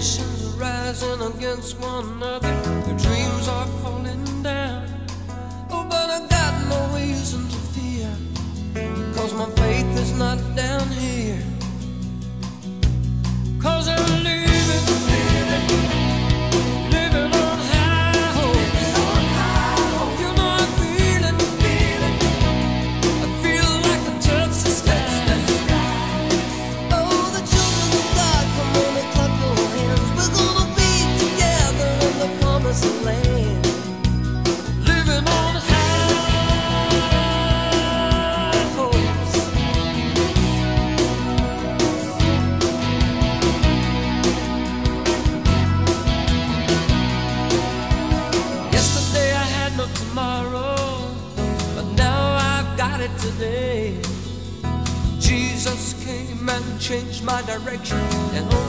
nations are rising against one another. Their dreams are falling down. Oh, but I got no reason to fear, 'cause my faith is not down here. 'Cause I'm living on high hopes. You know I feel it. I feel like I touch the sky. Oh, the children of God, come on and clap your hands. We're gonna be together in the promised land. Living on high hopes. Yesterday I had no tomorrow, but now I've got it today. Jesus came and changed my direction, and